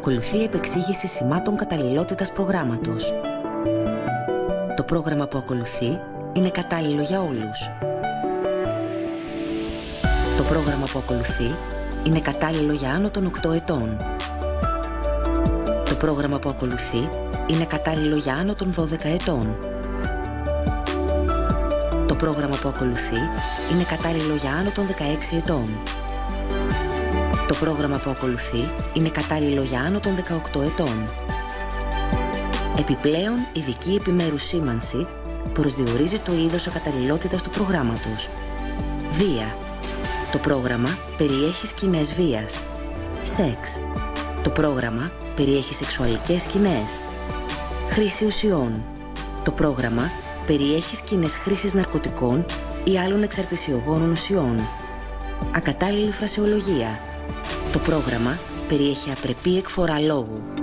Ακολουθεί επεξήγηση σημάτων καταλληλότητας προγράμματος. Το πρόγραμμα που ακολουθεί είναι κατάλληλο για όλους. Το πρόγραμμα που ακολουθεί είναι κατάλληλο για άνω των 8 ετών. Το πρόγραμμα που ακολουθεί είναι κατάλληλο για άνω των 12 ετών. Το πρόγραμμα που ακολουθεί είναι κατάλληλο για άνω των 16 ετών. Το πρόγραμμα που ακολουθεί είναι κατάλληλο για άνω των 18 ετών. Επιπλέον, ειδική επιμέρους σήμανση προσδιορίζει το είδος ακαταλληλότητας του προγράμματος. Βία. Το πρόγραμμα περιέχει σκηνές βίας. Σεξ. Το πρόγραμμα περιέχει σεξουαλικές σκηνές. Χρήση ουσιών. Το πρόγραμμα περιέχει σκηνές χρήσης ναρκωτικών ή άλλων εξαρτησιογόνων ουσιών. Ακατάλληλη φρασεολογία. Το πρόγραμμα περιέχει απρεπή εκφορά λόγου.